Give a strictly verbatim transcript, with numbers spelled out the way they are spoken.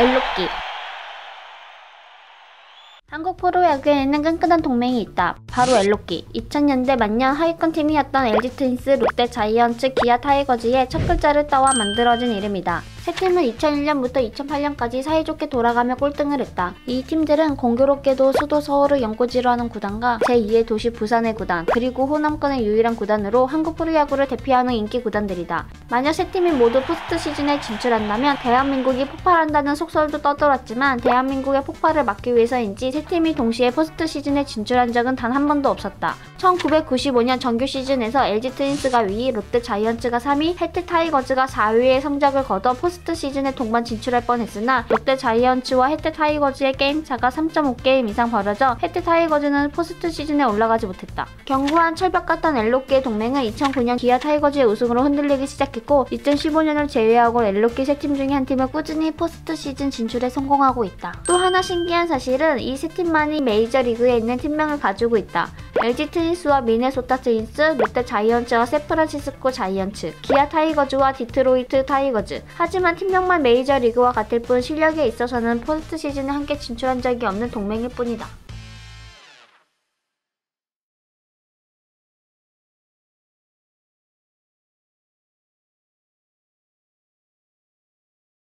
엘로끼. 한국 프로야구에는 끈끈한 동맹이 있다. 바로 엘로끼. 이천 년대 만년 하위권 팀이었던 엘지 트윈스, 롯데 자이언츠, 기아 타이거즈의 첫 글자를 따와 만들어진 이름이다. 세 팀은 이천일 년부터 이천팔 년까지 사이좋게 돌아가며 꼴등을 했다. 이 팀들은 공교롭게도 수도 서울을 연고지로 하는 구단과 제이의 도시 부산의 구단, 그리고 호남권의 유일한 구단으로 한국 프로야구를 대표하는 인기 구단들이다. 만약 세 팀이 모두 포스트 시즌에 진출한다면 대한민국이 폭발한다는 속설도 떠돌았지만 대한민국의 폭발을 막기 위해서인지 세 팀이 동시에 포스트 시즌에 진출한 적은 단 한 번도 없었다. 천구백구십오 년 정규 시즌에서 엘지 트윈스가 위 위, 롯데 자이언츠가 삼 위, 해태 타이거즈가 사 위의 성적을 거둬 포스트 시즌에 동반 진출할 뻔했으나 롯데 자이언츠와 해태 타이거즈의 게임차가 삼 점 오 게임 이상 벌어져 해태 타이거즈는 포스트 시즌에 올라가지 못했다. 견고한 철벽 같던 엘로끼의 동맹은 이천구 년 기아 타이거즈의 우승으로 흔들리기 시작했고 이천십오 년을 제외하고 엘로끼 세 팀 중에 한 팀은 꾸준히 포스트 시즌 진출에 성공하고 있다. 또 하나 신기한 사실은 이 세 팀만이 메이저리그에 있는 팀명을 가지고 있다. 엘지 트윈스와 미네소타 트윈스, 롯데 자이언츠와 샌프란시스코 자이언츠, 기아 타이거즈와 디트로이트 타이거즈. 하지만 팀명만 메이저리그와 같을 뿐 실력에 있어서는 포스트 시즌에 함께 진출한 적이 없는 동맹일 뿐이다.